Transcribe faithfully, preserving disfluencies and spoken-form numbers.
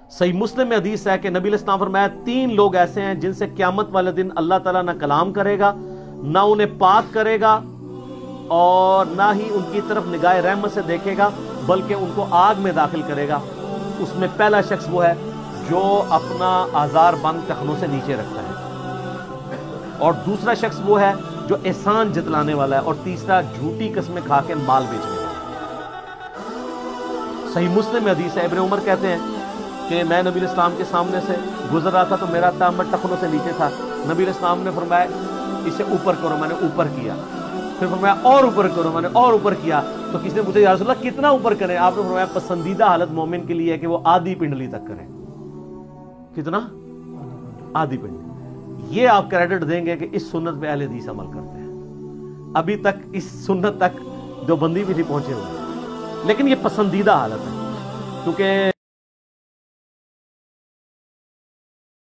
صحیح مسلم میں حدیث ہے کہ نبی علیہ السلام فرمایا تین لوگ ایسے ہیں جن سے قیامت والے دن اللہ تعالیٰ نہ کلام کرے گا، نہ انہیں پاک کرے گا، اور نہ ہی ان کی طرف نگاہ رحمت سے دیکھے گا، بلکہ ان کو آگ میں داخل کرے گا۔ اس میں پہلا شخص وہ ہے جو اپنا آزار بند ٹخنوں سے نیچے رکھتا ہے، اور دوسرا شخص وہ ہے جو احسان جتلانے والا ہے، اور تیسرا جھوٹی قسمیں کھا کے مال بیچنے والا۔ صحیح مسلم میں حدیث ہے، ابن عمر کہتے ہیں کہ میں نبی علیہ السلام کے سامنے سے گزر رہا تھا تو میرا تامت ٹخنوں سے نیچے تھا۔ نبی علیہ السلام نے فرمایا اسے اوپر کرو، میں نے اوپر کیا، پھر فرمایا اور اوپر کرو، میں نے اور اوپر کیا۔ تو کسی نے پوچھا یا رسول اللہ کتنا اوپر کریں؟ آپ نے فرمایا پسندیدہ حالت مومن کے لیے ہے کہ وہ آدھی پنڈلی تک کریں۔ کتنا؟ آدھی پنڈلی۔ یہ آپ کریڈٹ دیں گے کہ اس سنت پہ اہل حدیث عمل کرتے ہیں، ابھی تک اس سنت تک جو بندی بھی نہیں پہنچے ہوئے، لیکن یہ پسندیدہ حالت ہے کیونکہ